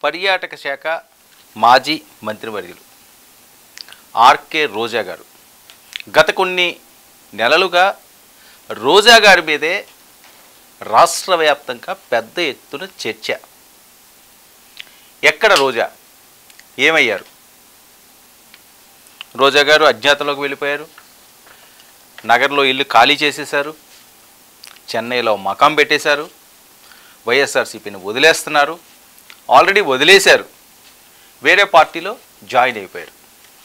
పర్యాటక శాఖ మాజీ మంత్రివర్యులు ఆర్కే రోజా గారు గత కొన్ని నెలలుగా రోజా గారి మీదే రాష్ట్ర వ్యాప్తంగా పెద్ద ఎత్తున చర్చ. ఎక్కడ రోజా, ఏమయ్యారు? రోజా గారు అజ్ఞాతంలోకి వెళ్ళిపోయారు, నగరంలో ఇల్లు ఖాళీ చేసేశారు, చెన్నైలో మకాం పెట్టేశారు, వైఎస్ఆర్సీపీని వదిలేస్తున్నారు, ఆల్రెడీ వదిలేశారు, వేరే పార్టీలో జాయిన్ అయిపోయారు,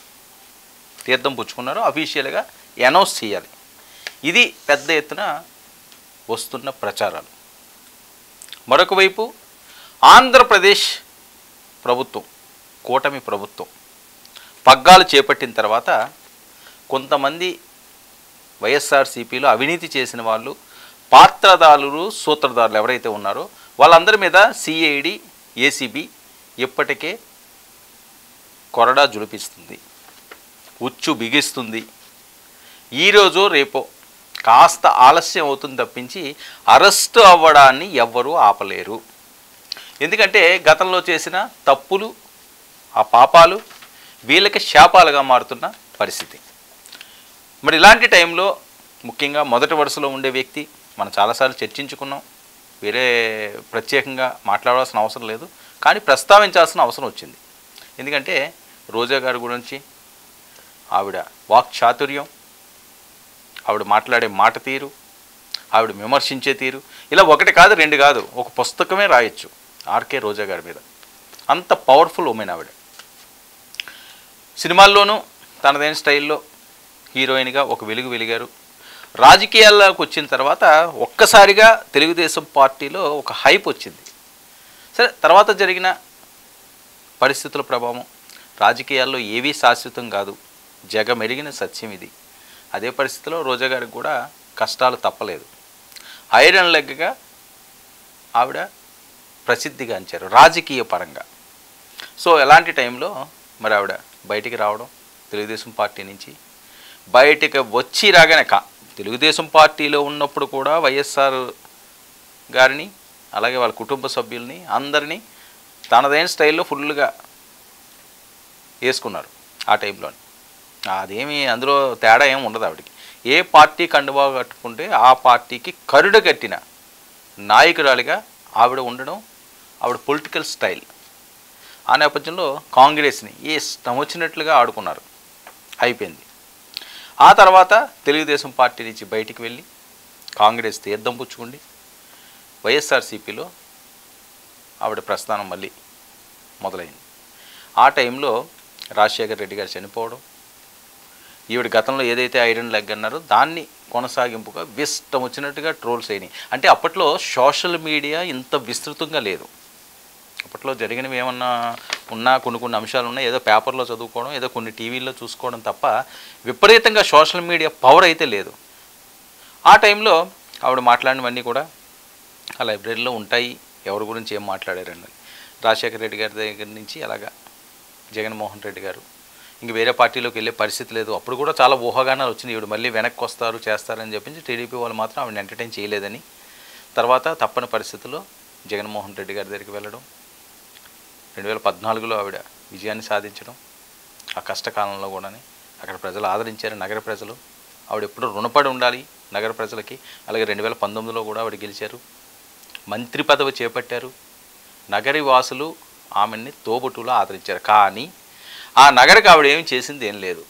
తీర్థం పుచ్చుకున్నారు, అఫీషియల్గా అనౌన్స్ చేయాలి. ఇది పెద్ద ఎత్తున వస్తున్న ప్రచారాలు. మరొక వైపు ఆంధ్రప్రదేశ్ ప్రభుత్వం, కూటమి ప్రభుత్వం పగ్గాలు చేపట్టిన తర్వాత కొంతమంది వైఎస్ఆర్సీపీలో అవినీతి చేసిన వాళ్ళు, పాత్రదారులు, సూత్రధారులు ఎవరైతే ఉన్నారో వాళ్ళందరి మీద సిఐడి, ఏసీబీ ఇప్పటికే కొరడా జులిపిస్తుంది, ఉచ్చు బిగిస్తుంది. ఈరోజు రేపో కాస్త ఆలస్యం అవుతుంది తప్పించి అరెస్టు అవ్వడాన్ని ఎవ్వరూ ఆపలేరు. ఎందుకంటే గతంలో చేసిన తప్పులు, ఆ పాపాలు వీళ్ళకి శాపాలుగా మారుతున్న పరిస్థితి. మరి ఇలాంటి టైంలో ముఖ్యంగా మొదటి వరుసలో ఉండే వ్యక్తి, మనం చాలాసార్లు చర్చించుకున్నాం, వేరే ప్రత్యేకంగా మాట్లాడాల్సిన అవసరం లేదు, కానీ ప్రస్తావించాల్సిన అవసరం వచ్చింది. ఎందుకంటే రోజా గారి గురించి ఆవిడ వాక్చాతుర్యం, ఆవిడ మాట్లాడే మాట తీరు, ఆవిడ విమర్శించే తీరు, ఇలా ఒకటి కాదు రెండు కాదు, ఒక పుస్తకమే రాయొచ్చు ఆర్కే రోజా గారి మీద. అంత పవర్ఫుల్ ఉమెన్ ఆవిడ. సినిమాల్లోనూ తనదైన స్టైల్లో హీరోయిన్గా ఒక వెలుగు వెలిగారు. రాజకీయాల్లోకి వచ్చిన తర్వాత ఒక్కసారిగా తెలుగుదేశం పార్టీలో ఒక హైప్ వచ్చింది. సరే, తర్వాత జరిగిన పరిస్థితుల ప్రభావం, రాజకీయాల్లో ఏవీ శాశ్వతం కాదు, జగమెరిగిన సత్యం ఇది. అదే పరిస్థితిలో రోజా గారికి కూడా కష్టాలు తప్పలేదు. ఐరన్ లెగ్గా ఆవిడ ప్రసిద్ధిగాంచారు రాజకీయ పరంగా. సో ఎలాంటి టైంలో మరి ఆవిడ బయటికి రావడం, తెలుగుదేశం పార్టీ నుంచి బయటికి వచ్చి రాగానే తెలుగుదేశం పార్టీలో ఉన్నప్పుడు కూడా వైఎస్ఆర్ గారిని, అలాగే వాళ్ళ కుటుంబ సభ్యుల్ని అందరినీ తనదైన స్టైల్లో ఫుల్గా వేసుకున్నారు ఆ టైంలో. అదేమి అందులో తేడా ఏమి ఉండదు ఆవిడకి. ఏ పార్టీ కండువా కట్టుకుంటే ఆ పార్టీకి కరుడు కట్టిన నాయకురాలిగా ఆవిడ ఉండడం, ఆవిడ పొలిటికల్ స్టైల్. ఆ నేపథ్యంలో కాంగ్రెస్ని ఇష్టం వచ్చినట్లుగా ఆడుకున్నారు, అయిపోయింది. ఆ తర్వాత తెలుగుదేశం పార్టీ నుంచి బయటికి వెళ్ళి కాంగ్రెస్ తీర్థం పుచ్చుకుండి వైఎస్ఆర్సీపీలో ఆవిడ ప్రస్థానం మళ్ళీ మొదలైంది. ఆ టైంలో రాజశేఖర్ రెడ్డి గారు చనిపోవడం, ఈవిడ గతంలో ఏదైతే ఐరన్ లెగ్ అన్నారో దాన్ని కొనసాగింపుగా ఇష్టం వచ్చినట్టుగా ట్రోల్స్ అయినాయి. అంటే అప్పట్లో సోషల్ మీడియా ఇంత విస్తృతంగా లేదు. అప్పట్లో జరిగినవి ఏమన్నా ఉన్నా కొన్ని అంశాలు ఉన్నాయి, ఏదో పేపర్లో చదువుకోవడం, ఏదో కొన్ని టీవీల్లో చూసుకోవడం తప్ప విపరీతంగా సోషల్ మీడియా పవర్ అయితే లేదు. ఆ టైంలో ఆవిడ మాట్లాడినవన్నీ కూడా ఆ లైబ్రరీలో ఉంటాయి, ఎవరి గురించి ఏం మాట్లాడారన్నది. రాజశేఖర రెడ్డి గారి దగ్గర నుంచి అలాగా జగన్మోహన్ రెడ్డి గారు, ఇంక వేరే పార్టీలోకి వెళ్ళే పరిస్థితి లేదు. అప్పుడు కూడా చాలా ఊహాగానాలు వచ్చినాయి, ఈవిడ మళ్ళీ వెనక్కి వస్తారు చేస్తారని చెప్పించి టీడీపీ వాళ్ళు మాత్రం ఆవిడని ఎంటర్టైన్ చేయలేదని. తర్వాత తప్పని పరిస్థితుల్లో జగన్మోహన్ రెడ్డి గారి దగ్గరికి వెళ్ళడం, 2014లో ఆవిడ విజయాన్ని సాధించడం, ఆ కష్టకాలంలో కూడా అక్కడ ప్రజలు ఆదరించారు, నగర ప్రజలు. ఆవిడ ఎప్పుడూ రుణపడి ఉండాలి నగర ప్రజలకి. అలాగే 2019లో కూడా ఆవిడ గెలిచారు, మంత్రి పదవి చేపట్టారు, నగరి వాసులు ఆమెని తోబుట్టులా ఆదరించారు. కానీ ఆ నగరికి ఆవిడ ఏమి చేసింది ఏం లేదు.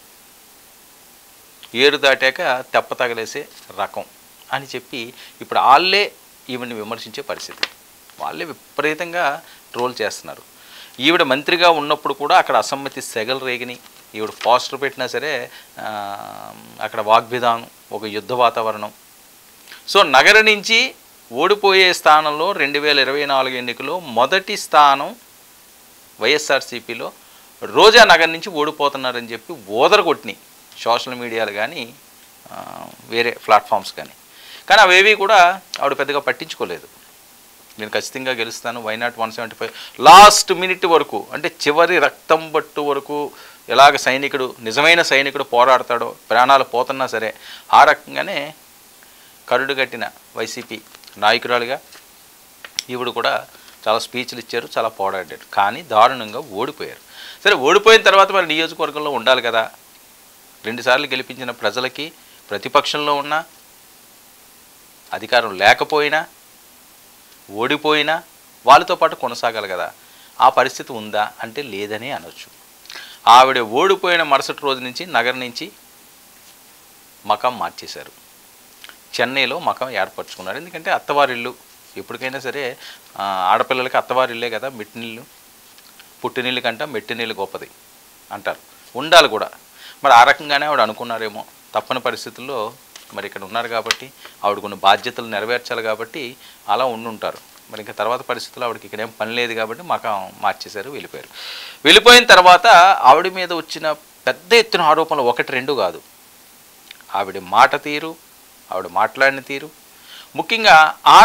ఏరు దాటాక తెప్ప తగలేసే రకం అని చెప్పి ఇప్పుడు వాళ్ళే ఈవిడ్ని విమర్శించే పరిస్థితి. వాళ్ళే విపరీతంగా ట్రోల్ చేస్తున్నారు. ఈవిడ మంత్రిగా ఉన్నప్పుడు కూడా అక్కడ అసమ్మతి సెగలు రేగిని, ఈవిడ పోస్టర్ పెట్టినా సరే అక్కడ వాగ్విధానం, ఒక యుద్ధ వాతావరణం. సో నగర నుంచి ఓడిపోయే స్థానంలో 2024 ఎన్నికలో మొదటి స్థానం వైఎస్ఆర్సీపీలో రోజా నగర్ నుంచి ఓడిపోతున్నారని చెప్పి ఓదరగొట్టినాయి సోషల్ మీడియాలు కానీ వేరే ప్లాట్ఫామ్స్ కానీ. కానీ అవేవి కూడా ఆవిడ పెద్దగా పట్టించుకోలేదు. నేను ఖచ్చితంగా గెలుస్తాను, వైనాట్ 175 లాస్ట్ మినిట్ వరకు, అంటే చివరి రక్తం బట్టు వరకు ఎలాగ సైనికుడు, నిజమైన సైనికుడు పోరాడతాడో, ప్రాణాలు పోతున్నా సరే ఆ రకంగానే కరుడుగట్టిన వైసీపీ నాయకురాలుగా ఈవిడ కూడా చాలా స్పీచ్లు ఇచ్చారు, చాలా పోరాడారు, కానీ దారుణంగా ఓడిపోయారు. సరే, ఓడిపోయిన తర్వాత మరి నియోజకవర్గంలో ఉండాలి కదా. 2 సార్లు గెలిపించిన ప్రజలకి ప్రతిపక్షంలో ఉన్న, అధికారం లేకపోయినా, ఓడిపోయినా వాళ్ళతో పాటు కొనసాగాలి కదా. ఆ పరిస్థితి ఉందా అంటే లేదనే అనొచ్చు. ఆవిడ ఓడిపోయిన మరుసటి రోజు నుంచి నగరం నుంచి మకాం మార్చేశారు. చెన్నైలో మకాం ఏర్పరచుకున్నారు. ఎందుకంటే అత్తవారిల్లు ఎప్పటికైనా సరే ఆడపిల్లలకి అత్తవారిల్లే కదా మెట్టినీళ్ళు. పుట్టినీళ్ళు కంటే మెట్టినీళ్ళు గొప్పది అంటారు, ఉండాలి కూడా. మరి ఆ రకంగానే ఆవిడ అనుకున్నారేమో. తప్పని పరిస్థితుల్లో మరి ఇక్కడ ఉన్నారు కాబట్టి ఆవిడ కొన్ని బాధ్యతలు నెరవేర్చాలి కాబట్టి అలా ఉండుంటారు. మరి ఇంకా తర్వాత పరిస్థితుల్లో ఆవిడకి ఇక్కడేం పని లేదు కాబట్టి మకాం మార్చేశారు, వెళ్ళిపోయారు. వెళ్ళిపోయిన తర్వాత ఆవిడ మీద వచ్చిన పెద్ద ఎత్తున ఆరోపణలు 1-2 కాదు. ఆవిడ మాట తీరు, ఆవిడ మాట్లాడిన తీరు, ముఖ్యంగా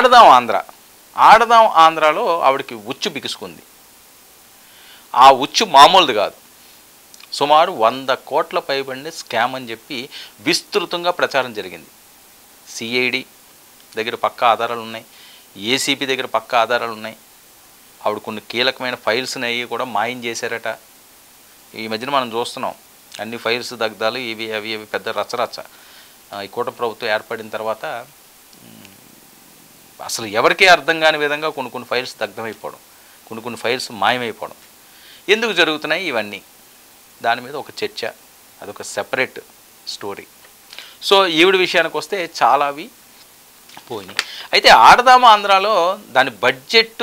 ఆడదాం ఆంధ్రాలో ఆవిడకి ఉచ్చు బిగుసుకుంది. ఆ ఉచ్చు మామూలుది కాదు. సుమారు 100 కోట్ల పైబడిన స్కామ్ అని చెప్పి విస్తృతంగా ప్రచారం జరిగింది. సిఐడి దగ్గర పక్కా ఆధారాలు ఉన్నాయి, ఏసీబీ దగ్గర పక్కా ఆధారాలు ఉన్నాయి. ఆవిడ కొన్ని కీలకమైన ఫైల్స్ని అవి కూడా మాయం చేశారట. ఈ మధ్యన మనం చూస్తున్నాం అన్ని ఫైల్స్ దగ్ధాలు, ఇవి అవి పెద్ద రచ్చరచ్చ. ఈ కూటమి ప్రభుత్వం ఏర్పడిన తర్వాత అసలు ఎవరికీ అర్థం కాని విధంగా కొన్ని ఫైల్స్ దగ్ధమైపోవడం, కొన్ని ఫైల్స్ మాయమైపోవడం. ఎందుకు జరుగుతున్నాయి ఇవన్నీ? దాని మీద ఒక చర్చ, అదొక సెపరేట్ స్టోరీ. సో ఈవిడ విషయానికి వస్తే చాలా అవి పోయినాయి. అయితే ఆడదామ ఆంధ్రాలో దాని బడ్జెట్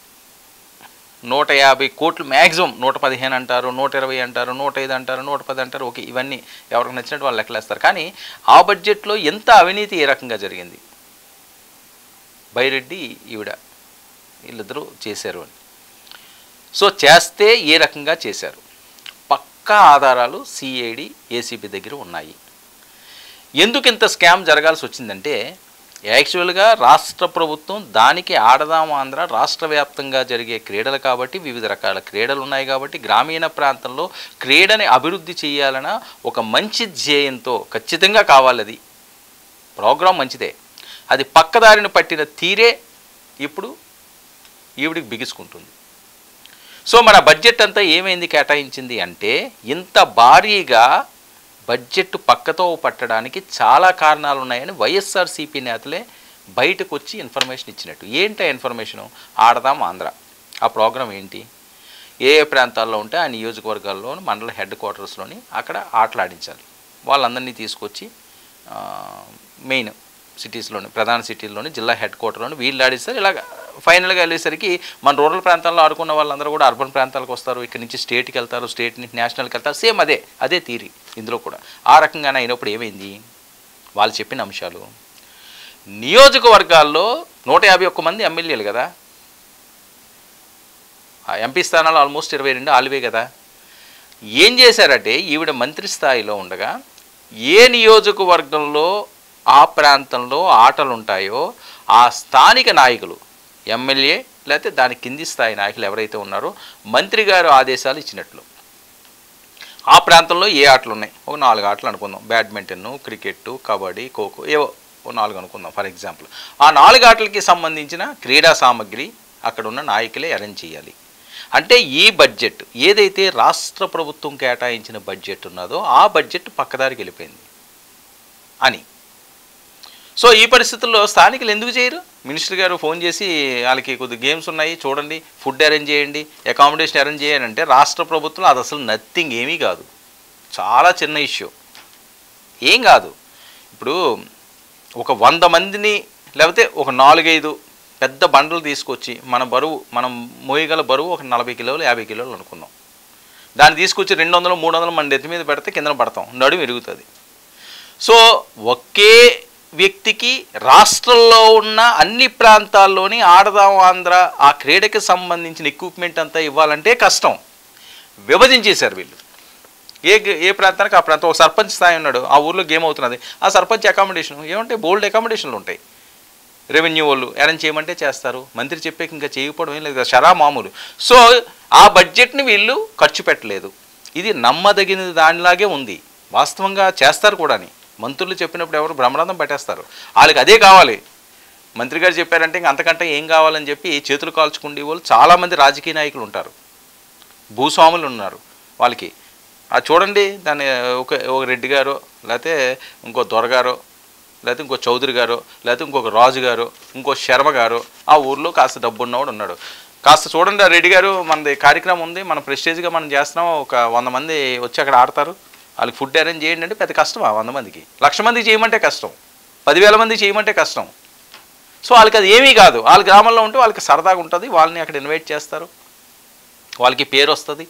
150 కోట్లు, మ్యాక్సిమం 115 అంటారు, 120 అంటారు, 105 అంటారు, 110 అంటారు. ఓకే, ఇవన్నీ ఎవరికి నచ్చినట్టు వాళ్ళు లెక్కలేస్తారు. కానీ ఆ బడ్జెట్లో ఎంత అవినీతి ఏ రకంగా జరిగింది, బైరెడ్డి ఈవిడ వీళ్ళిద్దరూ చేశారు అని. సో చేస్తే ఏ రకంగా చేశారు, పక్కా ఆధారాలు సిఐడి ఏసీబీ దగ్గర ఉన్నాయి. ఎందుకు ఇంత స్కామ్ జరగాల్సి వచ్చిందంటే, యాక్చువల్గా రాష్ట్ర ప్రభుత్వం దానికి ఆడదాం ఆంధ్ర రాష్ట్ర వ్యాప్తంగా జరిగే క్రీడలు కాబట్టి, వివిధ రకాల క్రీడలు ఉన్నాయి కాబట్టి, గ్రామీణ ప్రాంతంలో క్రీడని అభివృద్ధి చేయాలన్న ఒక మంచి ధ్యేయంతో ఖచ్చితంగా కావాలి. అది ప్రోగ్రాం మంచిదే, అది పక్కదారిని పట్టిన తీరే ఇప్పుడు ఈవిడికి బిగుసుకుంటుంది. సో మన బడ్జెట్ అంతా ఏమైంది కేటాయించింది అంటే, ఇంత భారీగా బడ్జెట్ పక్కతో పట్టడానికి చాలా కారణాలు ఉన్నాయని వైఎస్ఆర్సీపీ నేతలే బయటకు వచ్చి ఇన్ఫర్మేషన్ ఇచ్చినట్టు. ఏంటి ఆ ఇన్ఫర్మేషను? ఆడదాం ఆంధ్ర ఆ ప్రోగ్రాం ఏంటి, ఏ ప్రాంతాల్లో ఉంటే ఆ నియోజకవర్గాల్లో మండల హెడ్ క్వార్టర్స్లోని అక్కడ ఆటలాడించాలి. వాళ్ళందరినీ తీసుకొచ్చి మెయిన్ సిటీస్లోని, ప్రధాన సిటీల్లోని, జిల్లా హెడ్ క్వార్టర్లోని వీళ్ళు ఆడిస్తారు. ఇలాగ ఫైనల్గా వెళ్ళేసరికి మన రూరల్ ప్రాంతాల్లో ఆడుకున్న వాళ్ళందరూ కూడా అర్బన్ ప్రాంతాలకు వస్తారు, ఇక్కడి నుంచి స్టేట్కి వెళ్తారు, స్టేట్ నుంచి నేషనల్కి వెళ్తారు. సేమ్ అదే తీరి ఇందులో కూడా. ఆ రకంగానే అయినప్పుడు ఏమైంది, వాళ్ళు చెప్పిన అంశాలు, నియోజకవర్గాల్లో 151 మంది ఎమ్మెల్యేలు కదా, ఆ ఎంపీ స్థానాలు ఆల్మోస్ట్ 22 ఆలివే కదా. ఏం చేశారంటే, ఈవిడ మంత్రి స్థాయిలో ఉండగా ఏ నియోజకవర్గంలో ఆ ప్రాంతంలో ఆటలు ఉంటాయో ఆ స్థానిక నాయకులు, ఎమ్మెల్యే లేకపోతే దాని కింది స్థాయి నాయకులు ఎవరైతే ఉన్నారో మంత్రి గారు ఆదేశాలు ఇచ్చినట్లు, ఆ ప్రాంతంలో ఏ ఆటలు ఉన్నాయి, ఒక 4 ఆటలు అనుకుందాం, బ్యాడ్మింటన్, క్రికెట్, కబడ్డీ, ఖోఖో, ఏవో 4 అనుకుందాం ఫర్ ఎగ్జాంపుల్. ఆ 4 ఆటలకి సంబంధించిన క్రీడా సామగ్రి అక్కడ ఉన్న నాయకులే అరేంజ్ చేయాలి. అంటే ఈ బడ్జెట్ ఏదైతే రాష్ట్ర ప్రభుత్వం కేటాయించిన బడ్జెట్ ఉన్నదో ఆ బడ్జెట్ పక్కదారికి వెళ్ళిపోయింది అని. సో ఈ పరిస్థితుల్లో స్థానికులు ఎందుకు చేయరు? మినిస్టర్ గారు ఫోన్ చేసి వాళ్ళకి కొద్ది గేమ్స్ ఉన్నాయి చూడండి, ఫుడ్ అరేంజ్ చేయండి, అకామిడేషన్ అరేంజ్ చేయండి అంటే రాష్ట్ర ప్రభుత్వం అది అసలు నథింగ్, ఏమీ కాదు, చాలా చిన్న ఇష్యూ, ఏం కాదు. ఇప్పుడు ఒక 100 మందిని లేకపోతే ఒక 4-5 పెద్ద బండలు తీసుకొచ్చి మనం మోయగల బరువు ఒక 40 కిలోలు 50 కిలోలు అనుకుందాం, దాన్ని తీసుకొచ్చి 200-300 మన నెత్తి మీద పెడితే కింద పడతాం, నడుము విరుగుతుంది. సో ఒకే వ్యక్తికి రాష్ట్రంలో ఉన్న అన్ని ప్రాంతాల్లోని ఆడదాం ఆంధ్ర ఆ క్రీడకి సంబంధించిన ఎక్విప్మెంట్ అంతా ఇవ్వాలంటే కష్టం. విభజించేశారు వీళ్ళు, ఏ ప్రాంతానికి ఆ ప్రాంతం. ఒక సర్పంచ్ స్థాయి ఉన్నాడు, ఆ ఊర్లో గేమ్ అవుతున్నది, ఆ సర్పంచ్ అకామిడేషన్ ఏమంటే బోల్డ్ అకామిడేషన్లు ఉంటాయి, రెవెన్యూ వాళ్ళు అరేంజ్ చేయమంటే చేస్తారు, మంత్రి చెప్పాక ఇంకా చేయకపోవడం ఏం లేదు, షరా మామూలు. సో ఆ బడ్జెట్ని వీళ్ళు ఖర్చు పెట్టలేదు. ఇది నమ్మదగిన దానిలాగే ఉంది, వాస్తవంగా చేస్తారు కూడా. మంత్రులు చెప్పినప్పుడు ఎవరు బ్రహ్మరంధం పెట్టేస్తారు, వాళ్ళకి అదే కావాలి. మంత్రి గారు చెప్పారంటే ఇంక అంతకంటే ఏం కావాలని చెప్పి చేతులు కాల్చుకుండే వాళ్ళు చాలామంది రాజకీయ నాయకులు ఉంటారు, భూస్వాములు ఉన్నారు. వాళ్ళకి చూడండి, దాన్ని ఒక రెడ్డి గారో లేకపోతే ఇంకో దొరగారో లేకపోతే ఇంకో చౌదరి గారో లేకపోతే ఇంకొక రాజు గారో ఇంకో శర్మ గారో ఆ ఊర్లో కాస్త డబ్బు ఉన్నవాడు ఉన్నాడు. కాస్త చూడండి, ఆ రెడ్డి గారు మనది కార్యక్రమం ఉంది, మనం ప్రెస్టేజ్గా మనం చేస్తున్నాం, ఒక 100 మంది వచ్చి అక్కడ ఆడతారు, వాళ్ళకి ఫుడ్ అరేంజ్ చేయండి అంటే పెద్ద కష్టమా? 100 మందికి 1,00,000 మందికి చేయమంటే కష్టం, 10,000 మందికి చేయమంటే కష్టం. సో వాళ్ళకి అది ఏమీ కాదు, వాళ్ళ గ్రామంలో ఉంటే వాళ్ళకి సరదాగా ఉంటుంది, వాళ్ళని అక్కడ ఇన్వైట్ చేస్తారు, వాళ్ళకి పేరు వస్తుంది.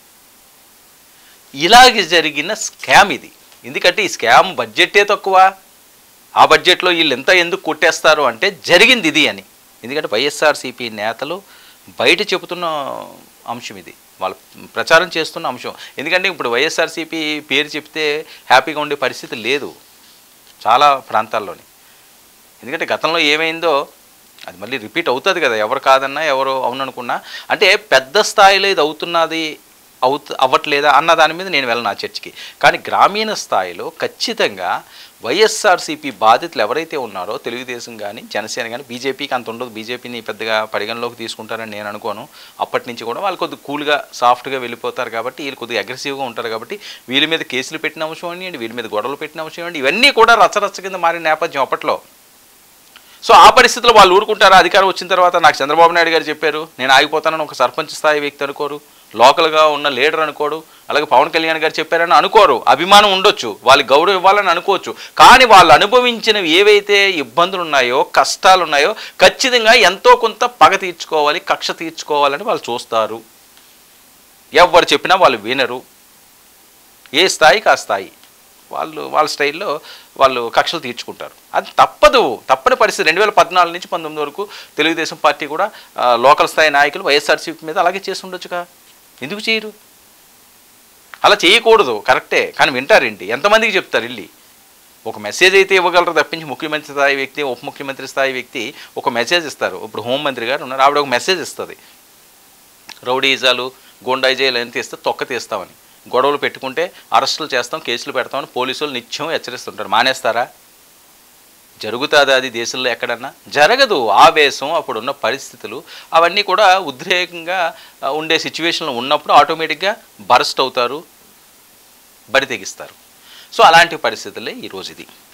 ఇలాగ జరిగిన స్కామ్ ఇది. ఎందుకంటే ఈ స్కామ్ బడ్జెటే తక్కువ, ఆ బడ్జెట్లో వీళ్ళు ఎంత ఎందుకు కొట్టేస్తారు అంటే జరిగింది ఇది అని. ఎందుకంటే వైఎస్ఆర్సీపీ నేతలు బయట చెబుతున్న అంశం ఇది, వాళ్ళు ప్రచారం చేస్తున్న అంశం. ఎందుకంటే ఇప్పుడు వైఎస్ఆర్సీపీ పేరు చెప్తే హ్యాపీగా ఉండే పరిస్థితి లేదు చాలా ప్రాంతాల్లోని. ఎందుకంటే గతంలో ఏమైందో అది మళ్ళీ రిపీట్ అవుతుంది కదా, ఎవరు కాదన్నా ఎవరు అవుననుకున్నా. అంటే పెద్ద స్థాయిలో ఇది అవుతున్నది అవ్వట్లేదా అన్న దాని మీద నేను వెళ్ళను ఆ చర్చకి. కానీ గ్రామీణ స్థాయిలో ఖచ్చితంగా వైఎస్ఆర్సీపీ బాధితులు ఎవరైతే ఉన్నారో, తెలుగుదేశం కానీ జనసేన కానీ, బీజేపీకి అంత ఉండదు, బీజేపీని పెద్దగా పరిగణలోకి తీసుకుంటారని నేను అనుకోను. అప్పటి నుంచి కూడా వాళ్ళు కొద్దిగా కూల్గా సాఫ్ట్గా వెళ్ళిపోతారు కాబట్టి, వీళ్ళు కొద్దిగా అగ్రెసివ్గా ఉంటారు కాబట్టి వీళ్ళ మీద కేసులు పెట్టిన అంశం అండి, వీళ్ళ మీద గొడవలు పెట్టిన అంశం అండి, ఇవన్నీ కూడా రచ్చరచ్చ కింద మారిన నేపథ్యం అప్పట్లో. సో ఆ పరిస్థితుల్లో వాళ్ళు ఊరుకుంటారా? అధికారం వచ్చిన తర్వాత నాకు చంద్రబాబు నాయుడు గారు చెప్పారు నేను ఆగిపోతానని ఒక సర్పంచ్ స్థాయి వ్యక్తి అనుకోరు, లోకల్గా ఉన్న లీడర్ అనుకోడు, అలాగే పవన్ కళ్యాణ్ గారు చెప్పారని అనుకోరు. అభిమానం ఉండొచ్చు, వాళ్ళకి గౌరవం ఇవ్వాలని అనుకోవచ్చు, కానీ వాళ్ళు అనుభవించినవి ఏవైతే ఇబ్బందులు ఉన్నాయో, కష్టాలు ఉన్నాయో ఖచ్చితంగా ఎంతో కొంత పగ తీర్చుకోవాలి, కక్ష తీర్చుకోవాలని వాళ్ళు చూస్తారు. ఎవరు చెప్పినా వాళ్ళు వినరు, ఏ స్థాయికి ఆ స్థాయి వాళ్ళ స్టైల్లో వాళ్ళు కక్షలు తీర్చుకుంటారు. అది తప్పని పరిస్థితి. 2014 నుంచి 19 వరకు తెలుగుదేశం పార్టీ కూడా లోకల్ స్థాయి నాయకులు వైఎస్ఆర్సీపీ మీద అలాగే చేసి ఉండొచ్చుగా, ఎందుకు చేయరు? అలా చేయకూడదు, కరెక్టే, కానీ వింటారేంటి? ఎంతమందికి చెప్తారు? వెళ్ళి ఒక మెసేజ్ అయితే ఇవ్వగలరు తప్పించి ముఖ్యమంత్రి స్థాయి వ్యక్తి, ఉప ముఖ్యమంత్రి స్థాయి వ్యక్తి ఒక మెసేజ్ ఇస్తారు. ఇప్పుడు హోంమంత్రి గారు ఉన్నారు, ఆవిడ ఒక మెసేజ్ ఇస్తుంది, రౌడీజాలు గోండాయిజాలు ఎంత తీస్తే తొక్క తీస్తామని, గొడవలు పెట్టుకుంటే అరెస్టులు చేస్తాం, కేసులు పెడతామని పోలీసులు నిత్యం హెచ్చరిస్తుంటారు. మానేస్తారా? జరుగుతుందా అది దేశంలో ఎక్కడన్నా? జరగదు. ఆవేశం, అప్పుడున్న పరిస్థితులు అవన్నీ కూడా ఉద్రేకంగా ఉండే సిచ్యువేషన్లో ఉన్నప్పుడు ఆటోమేటిక్గా బరస్ట్ అవుతారు, బరి తెగిస్తారు. సో అలాంటి పరిస్థితులే ఈరోజు ఇది.